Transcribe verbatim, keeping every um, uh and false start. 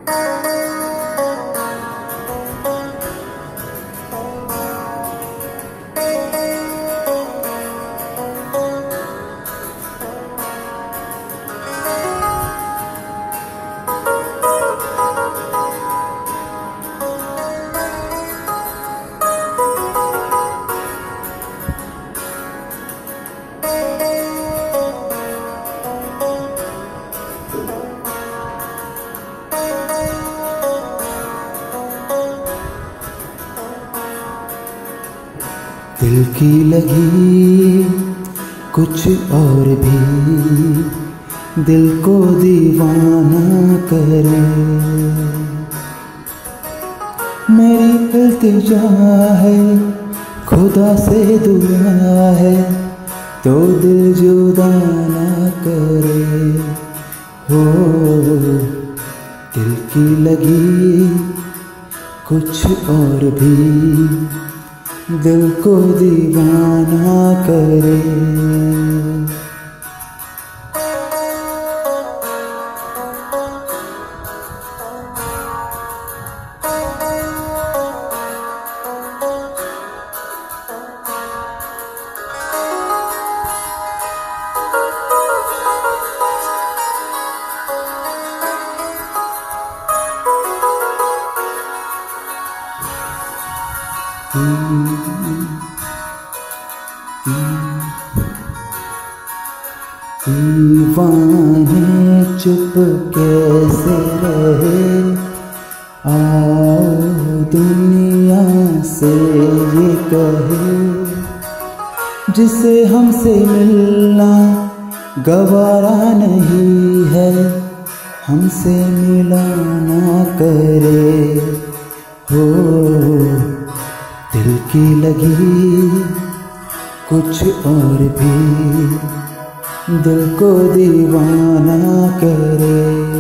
दिल की लगी कुछ और भी दिल को दीवाना करे। मेरी इल्तिजा है खुदा से दुआ है तो दिल जुदा ना करे। हो दिल की लगी कुछ और भी दिल को दीवाना करे। दीवाने चुप कैसे रहे, आओ दुनिया से ये कहे, जिसे हमसे मिलना गवारा नहीं है, हमसे मिलाना करे। हो दिल की लगी कुछ और भी दिल को दीवाना करे।